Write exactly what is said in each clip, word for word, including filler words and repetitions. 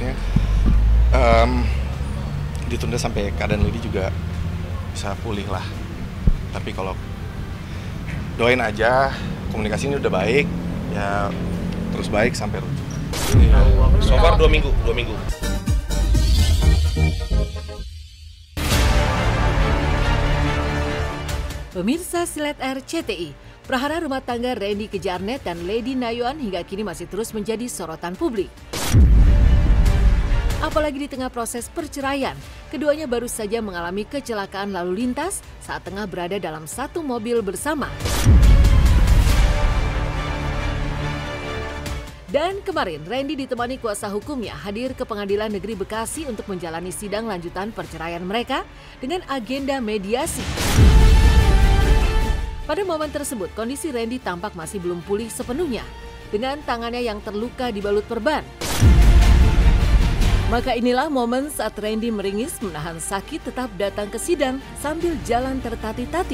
seterusnya. Um, ditunda sampai keadaan Lady juga bisa pulih lah. Tapi kalau doain aja, komunikasi ini udah baik, ya terus baik sampai rujuk. So far dua minggu, dua minggu. Pemirsa Silet R C T I, prahara rumah tangga Randy Kejarnet dan Lady Nayuan hingga kini masih terus menjadi sorotan publik. Apalagi di tengah proses perceraian, keduanya baru saja mengalami kecelakaan lalu lintas saat tengah berada dalam satu mobil bersama. Dan kemarin, Randy ditemani kuasa hukumnya hadir ke Pengadilan Negeri Bekasi untuk menjalani sidang lanjutan perceraian mereka dengan agenda mediasi. Pada momen tersebut, kondisi Randy tampak masih belum pulih sepenuhnya, dengan tangannya yang terluka dibalut perban. Maka inilah momen saat Randy meringis menahan sakit tetap datang ke sidang sambil jalan tertati-tati.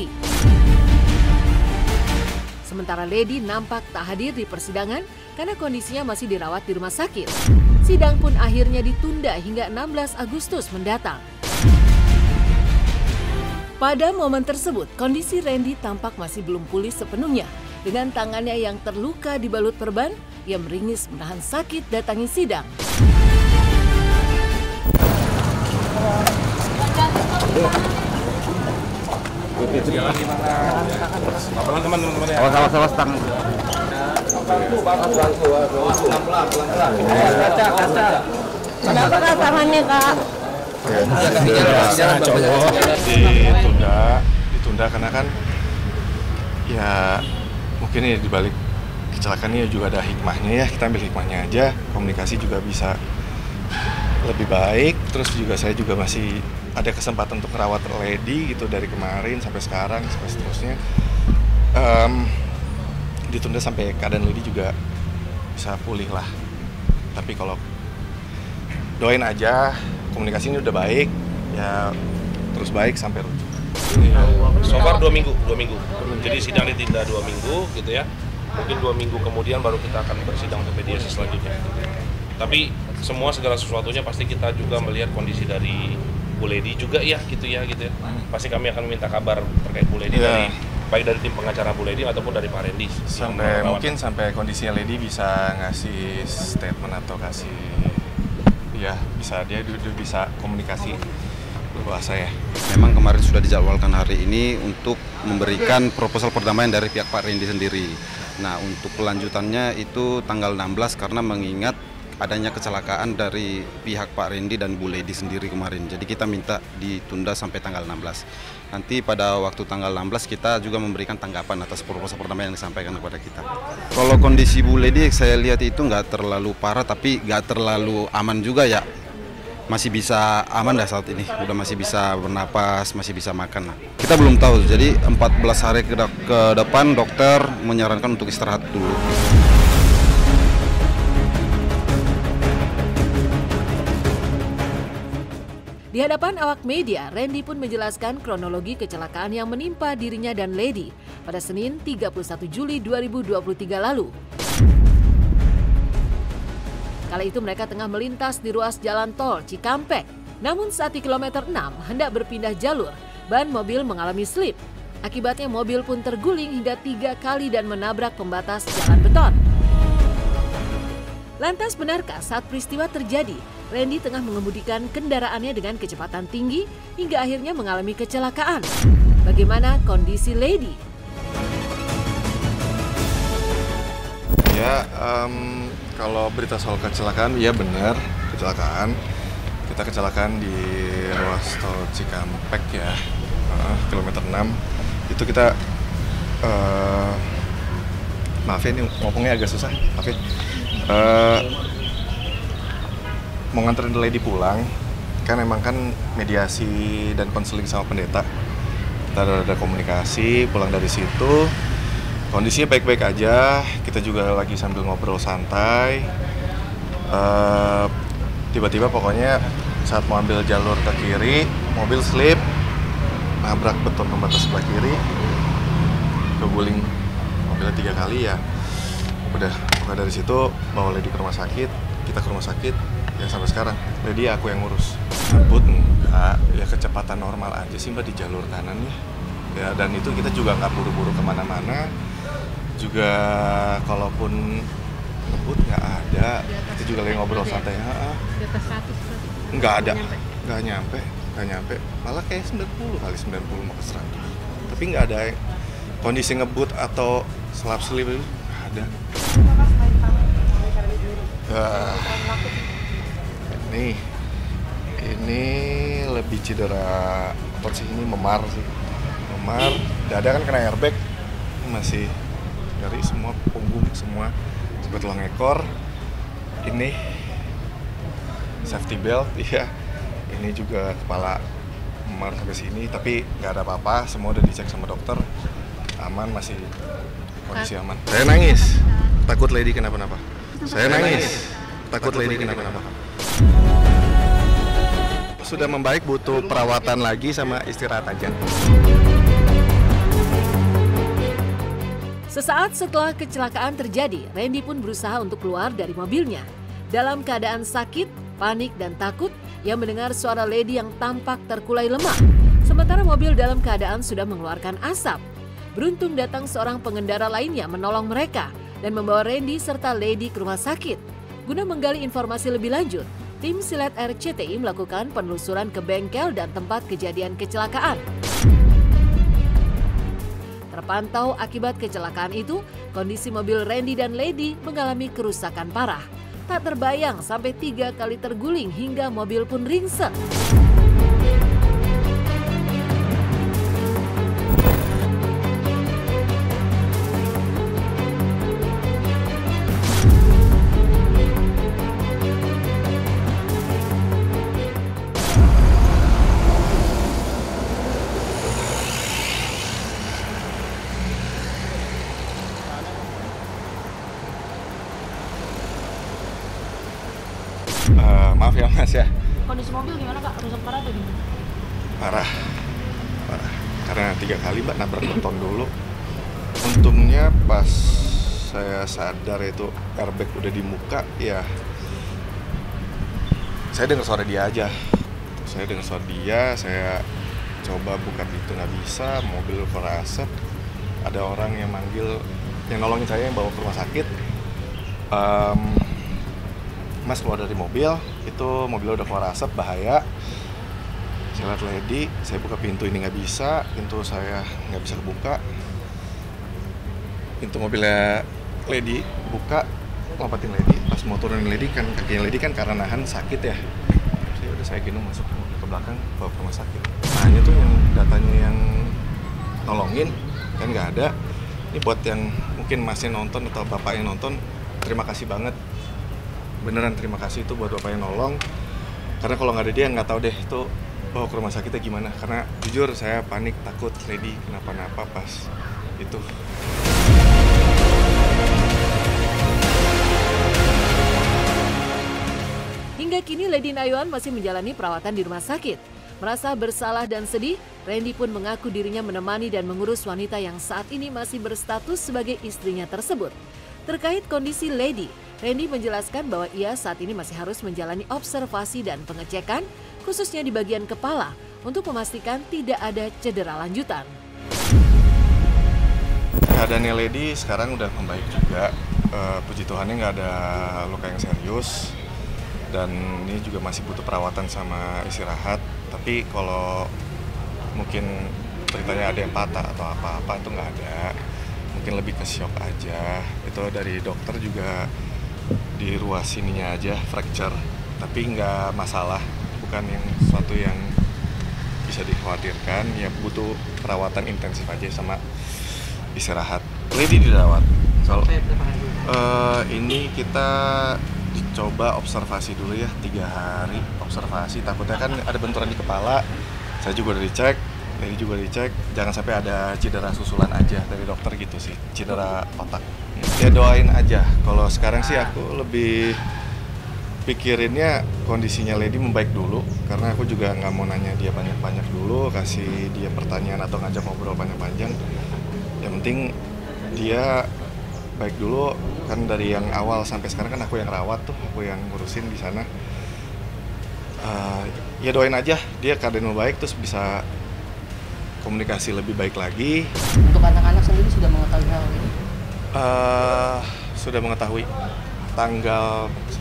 Sementara Lady nampak tak hadir di persidangan karena kondisinya masih dirawat di rumah sakit. Sidang pun akhirnya ditunda hingga enam belas Agustus mendatang. Pada momen tersebut, kondisi Randy tampak masih belum pulih sepenuhnya. Dengan tangannya yang terluka dibalut perban, ia meringis menahan sakit datangi sidang. Pelan teman-teman ya. Awas, awas, tang. Kenapa kak tangannya kak? Ditunda, ditunda karena kan ya mungkin ya dibalik kecelakaan ini juga ada hikmahnya ya, kita ambil hikmahnya aja, komunikasi juga bisa lebih baik, terus juga saya juga masih ada kesempatan untuk merawat Lady gitu dari kemarin sampai sekarang sampai seterusnya. Um, ditunda sampai keadaan Lady juga bisa pulih lah. Tapi kalau doain aja, komunikasi ini udah baik, ya terus baik sampai rujuk. So far dua minggu, dua minggu. Jadi sidang ditunda dua minggu gitu ya. Mungkin dua minggu kemudian baru kita akan bersidang untuk mediasi selanjutnya. Tapi semua segala sesuatunya pasti kita juga melihat kondisi dari Bu Lady juga ya gitu ya gitu ya. Pasti kami akan meminta kabar terkait Bu Lady ya. dari baik dari tim pengacara Bu Lady ataupun dari Pak Randy. Sampai mungkin sampai kondisinya Lady bisa ngasih statement atau kasih ya bisa dia dulu bisa komunikasi luasa ya. Memang kemarin sudah dijadwalkan hari ini untuk memberikan proposal perdamaian dari pihak Pak Randy sendiri. Nah, untuk kelanjutannya itu tanggal enam belas karena mengingat adanya kecelakaan dari pihak Pak Randy dan Bu Lady sendiri kemarin. Jadi kita minta ditunda sampai tanggal enam belas. Nanti pada waktu tanggal enam belas kita juga memberikan tanggapan atas proposal perdamaian yang disampaikan kepada kita. Kalau kondisi Bu Lady saya lihat itu nggak terlalu parah tapi nggak terlalu aman juga ya. Masih bisa aman dah saat ini, udah masih bisa bernapas, masih bisa makan. Nah, kita belum tahu, jadi empat belas hari ke, de ke depan dokter menyarankan untuk istirahat dulu. Di hadapan awak media, Randy pun menjelaskan kronologi kecelakaan yang menimpa dirinya dan Lady pada Senin tiga puluh satu Juli dua ribu dua puluh tiga lalu. Kala itu mereka tengah melintas di ruas jalan tol Cikampek. Namun saat di kilometer enam hendak berpindah jalur, ban mobil mengalami slip. Akibatnya mobil pun terguling hingga tiga kali dan menabrak pembatas jalan beton. Lantas benarkah saat peristiwa terjadi, Randy tengah mengemudikan kendaraannya dengan kecepatan tinggi hingga akhirnya mengalami kecelakaan? Bagaimana kondisi Lady? Ya, um, kalau berita soal kecelakaan, ya benar kecelakaan. Kita kecelakaan di ruas tol Cikampek ya, uh, kilometer enam. Itu kita, uh, maaf ya ini ngomongnya agak susah, maaf ya. Uh, mau nganterin Lady pulang, kan emang kan mediasi dan konseling sama pendeta. Kita ada, ada komunikasi, pulang dari situ. Kondisinya baik-baik aja, kita juga lagi sambil ngobrol santai. Uh, tiba-tiba pokoknya saat mau ambil jalur ke kiri, mobil slip, nabrak beton pembatas sebelah kiri, keguling mobilnya tiga kali ya. Udah, pokoknya dari situ bawa Lady ke rumah sakit, kita ke rumah sakit. ya sampai sekarang. Jadi aku yang ngurus. Ngebut enggak, ya kecepatan normal aja sih Mbak di jalur kanan ya. Ya dan itu kita juga nggak buru-buru kemana-mana. Juga kalaupun ngebut nggak ada, kita juga lagi ngobrol santai. Ha, Di atas seratus berarti? nggak ada, Nyampe. nggak nyampe, nggak nyampe. Malah kayak sembilan puluh kali sembilan puluh mau ke seratus. Tapi nggak ada kondisi ngebut atau selap selip itu nggak ada. Uh, nih, ini lebih cedera otot sih, ini memar sih, memar. Dada kan kena airbag, masih dari semua punggung semua, sampai tulang ekor. Ini safety belt, iya. Ini juga kepala memar sampai sini, tapi nggak ada apa-apa. Semua udah dicek sama dokter, aman, masih kondisi aman. Saya nangis, takut Lady kenapa-napa. Saya nangis, takut Lady kenapa-napa. Sudah membaik, butuh perawatan lagi sama istirahat aja. Sesaat setelah kecelakaan terjadi, Randy pun berusaha untuk keluar dari mobilnya. Dalam keadaan sakit, panik, dan takut, ia mendengar suara Lady yang tampak terkulai lemah. Sementara mobil dalam keadaan sudah mengeluarkan asap. Beruntung datang seorang pengendara lainnya menolong mereka dan membawa Randy serta Lady ke rumah sakit. Guna menggali informasi lebih lanjut, tim Silet R C T I melakukan penelusuran ke bengkel dan tempat kejadian kecelakaan. Terpantau akibat kecelakaan itu, kondisi mobil Randy dan Lady mengalami kerusakan parah. Tak terbayang sampai tiga kali terguling hingga mobil pun ringsek. Uh, maaf ya Mas ya. Kondisi mobil gimana Kak? Rusak parah atau gimana? Parah, parah. Karena tiga kali Mbak nabrak beton dulu. Untungnya pas saya sadar itu airbag udah di muka, ya saya dengar suara dia aja. Saya dengar suara dia, saya coba buka pintu nggak bisa, mobil keluar asap. Ada orang yang manggil, yang nolongin saya, yang bawa ke rumah sakit. Um, Mas keluar dari mobil, itu mobilnya udah keluar asap, bahaya. Saya lihat Lady, saya buka pintu ini nggak bisa, pintu saya nggak bisa kebuka. Pintu mobilnya Lady buka, lompatin Lady. Pas mau turunin Lady kan, kakinya Lady kan karena nahan sakit ya. Jadi udah saya gendong masuk ke belakang, bawa ke rumah sakit. Hanya tuh yang datanya yang nolongin kan nggak ada. Ini buat yang mungkin masih nonton atau bapak yang nonton, terima kasih banget. Beneran terima kasih itu buat bapak yang nolong. Karena kalau nggak ada dia nggak tahu deh itu bawa ke rumah sakitnya gimana. Karena jujur saya panik, takut Lady kenapa-napa pas itu. Hingga kini Lady Nayuan masih menjalani perawatan di rumah sakit. Merasa bersalah dan sedih, Randy pun mengaku dirinya menemani dan mengurus wanita yang saat ini masih berstatus sebagai istrinya tersebut. Terkait kondisi Lady, Randy menjelaskan bahwa ia saat ini masih harus menjalani observasi dan pengecekan, khususnya di bagian kepala, untuk memastikan tidak ada cedera lanjutan. Keadaannya Lady sekarang udah membaik juga, uh, puji Tuhannya nggak ada luka yang serius, dan ini juga masih butuh perawatan sama istirahat. Tapi kalau mungkin ceritanya ada yang patah atau apa-apa itu nggak ada, mungkin lebih ke shock aja. Itu dari dokter juga di ruas sininya aja fracture, tapi nggak masalah, bukan yang sesuatu yang bisa dikhawatirkan. Ya butuh perawatan intensif aja sama istirahat. Lady dirawat. Soal uh, ini kita dicoba observasi dulu ya, tiga hari observasi. Takutnya kan ada benturan di kepala. Saya juga udah dicek, Lady juga dicek. Jangan sampai ada cedera susulan aja dari dokter gitu sih, cedera otak. Ya doain aja. Kalau sekarang sih aku lebih pikirinnya kondisinya Lady membaik dulu, karena aku juga nggak mau nanya dia banyak-banyak dulu, kasih dia pertanyaan atau ngajak ngobrol panjang-panjang. Yang penting dia baik dulu, kan dari yang awal sampai sekarang kan aku yang rawat tuh, aku yang ngurusin di sana. ya doain aja dia keadaan membaik terus bisa komunikasi lebih baik lagi. Untuk anak-anak sendiri sudah mengetahui hal ini? Uh, sudah mengetahui tanggal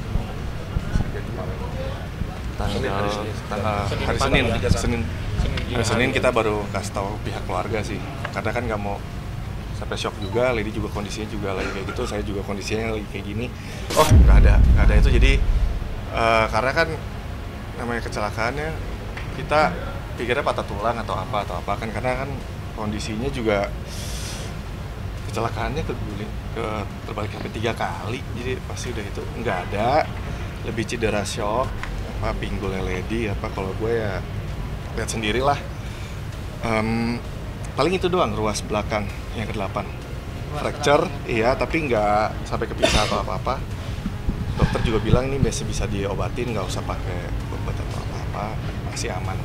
tanggal tanggal hari Senin Senin hari Senin kita baru kasih tahu pihak keluarga sih, karena kan nggak mau sampai shock juga. Lady juga kondisinya juga lagi kayak gitu, saya juga kondisinya lagi kayak gini. Oh nggak ada nggak ada itu, jadi uh, karena kan namanya kecelakaannya kita pikirnya patah tulang atau apa atau apa kan, karena kan kondisinya juga kecelakaannya keguling ke terbalik sampai tiga kali, jadi pasti udah itu nggak ada, lebih cedera shock apa pinggulnya Lady apa. Kalau gue ya lihat sendirilah, um, paling itu doang ruas belakang yang kedelapan fracture, iya tapi nggak sampai kepisah atau apa-apa. Dokter juga bilang ini masih bisa diobatin, nggak usah pakai obat atau apa-apa, masih aman.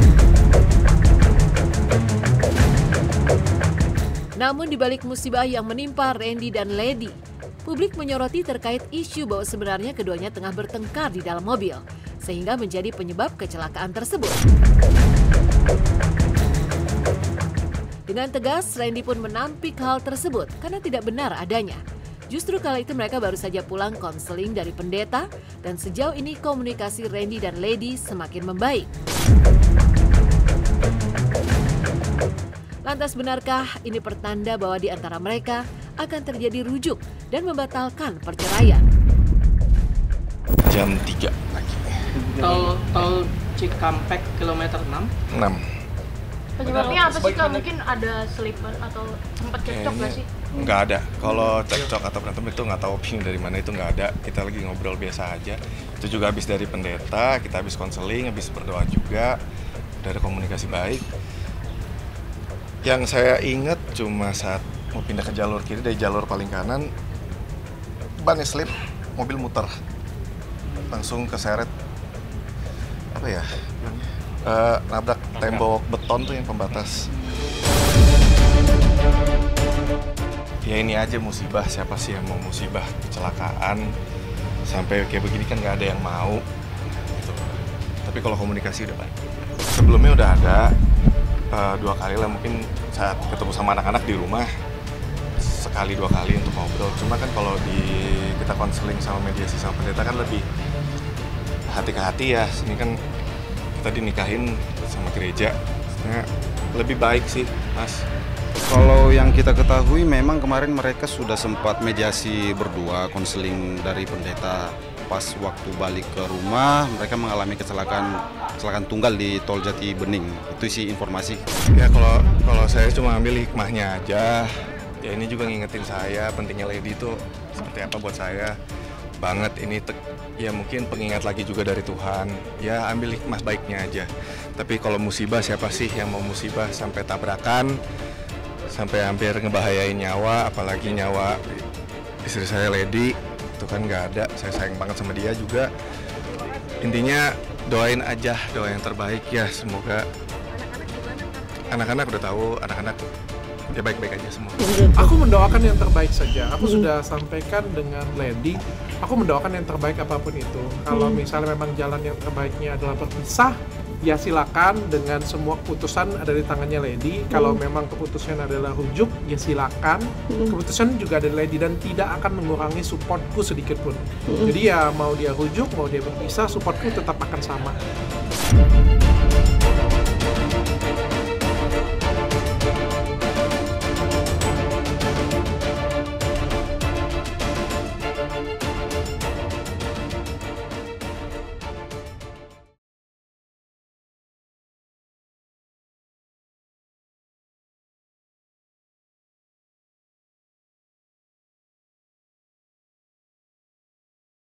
Namun di balik musibah yang menimpa Randy dan Lady, publik menyoroti terkait isu bahwa sebenarnya keduanya tengah bertengkar di dalam mobil, sehingga menjadi penyebab kecelakaan tersebut. Dengan tegas, Randy pun menampik hal tersebut karena tidak benar adanya. Justru kala itu mereka baru saja pulang konseling dari pendeta, dan sejauh ini komunikasi Randy dan Lady semakin membaik. Lantas benarkah ini pertanda bahwa di antara mereka akan terjadi rujuk dan membatalkan perceraian? Jam tiga pagi. Tol tol Cikampek kilometer enam. enam. Penyebabnya apa sih Kak? Mungkin ada sleeper atau sempat cekcok nggak sih? Nggak ada. Kalau cekcok atau berantem itu nggak tahu opini dari mana, itu nggak ada. Kita lagi ngobrol biasa aja. Itu juga habis dari pendeta, kita habis konseling, habis berdoa juga. Udah ada komunikasi baik. Yang saya ingat cuma saat mau pindah ke jalur kiri dari jalur paling kanan, bannya slip, mobil muter, langsung keseret apa ya, uh, nabrak tembok beton tuh yang pembatas. Ya ini aja musibah, siapa sih yang mau musibah kecelakaan sampai kayak begini kan nggak ada yang mau. Gitu. Tapi kalau komunikasi udah baik. Sebelumnya udah ada. Uh, dua kali lah mungkin saat ketemu sama anak-anak di rumah, sekali dua kali untuk ngobrol. Cuma kan kalau di kita konseling sama mediasi sama pendeta kan lebih hati ke hati ya. Sini kan kita dinikahin sama gereja, nah, lebih baik sih Mas. Kalau yang kita ketahui memang kemarin mereka sudah sempat mediasi berdua, konseling dari pendeta. Pas waktu balik ke rumah mereka mengalami kecelakaan kecelakaan tunggal di Tol Jati Bening. Itu sih informasi. Ya kalau kalau saya cuma ambil hikmahnya aja. Ya ini juga ngingetin saya pentingnya Lady itu seperti apa buat saya banget. Ini te- ya mungkin pengingat lagi juga dari Tuhan. Ya ambil hikmah baiknya aja. Tapi kalau musibah, siapa sih yang mau musibah sampai tabrakan, sampai hampir ngebahayain nyawa, apalagi nyawa istri saya Lady. Itu kan nggak ada, saya sayang banget sama dia juga. Intinya doain aja, doa yang terbaik ya, semoga anak-anak udah tahu, anak-anak ya baik-baik aja semua. Aku mendoakan yang terbaik saja. Aku sudah sampaikan dengan Lady, aku mendoakan yang terbaik apapun itu. Kalau misalnya memang jalan yang terbaiknya adalah berpisah, ya silakan, dengan semua keputusan ada di tangannya Lady. Kalau memang keputusan adalah rujuk, ya silakan. Keputusan juga ada di Lady dan tidak akan mengurangi supportku sedikit pun. Jadi ya mau dia rujuk, mau dia berpisah, supportku tetap akan sama.